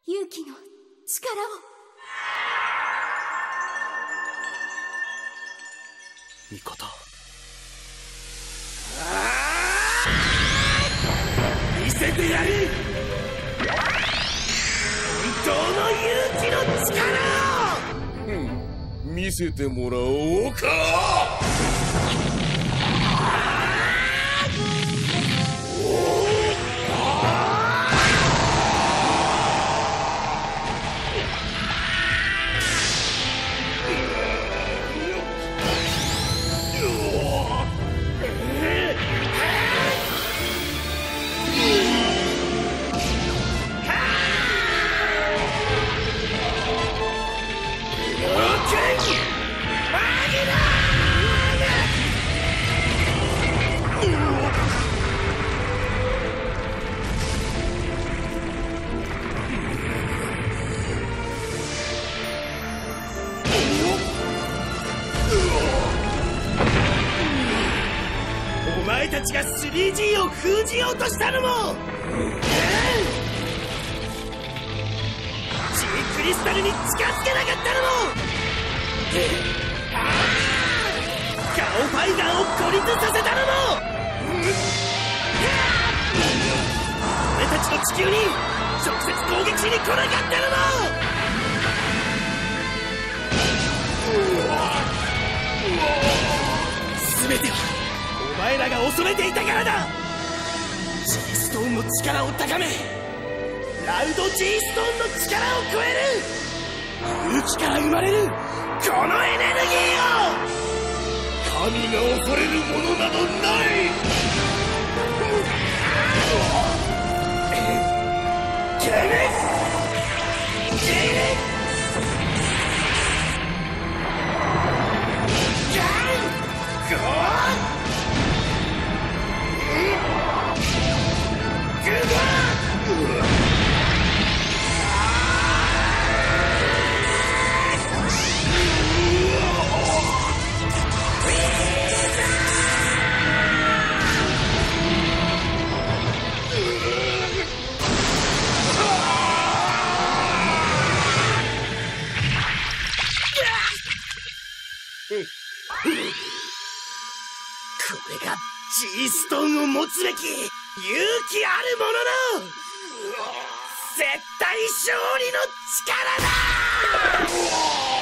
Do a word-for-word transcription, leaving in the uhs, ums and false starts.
勇気の力を。 味方。見せてやる、本当の勇気の力を。 うん、見せてもらおうか。 お前たちが スリージー を封じようとしたのも、うん、G クリスタルに近づけなかったのも、ガオファイガーを孤立させたのも、俺たちの地球に直接攻撃しに来なかったのも、全てはお前らが恐れていたからだ。 G ストーンの力を高め、ラウド G ストーンの力を超える勇気から生まれるこのエネルギーを、 神が恐れるものなどない。 ゲレゲレガンゴーこれが G ストーンを持つべき勇気ある者の絶対勝利の力だ。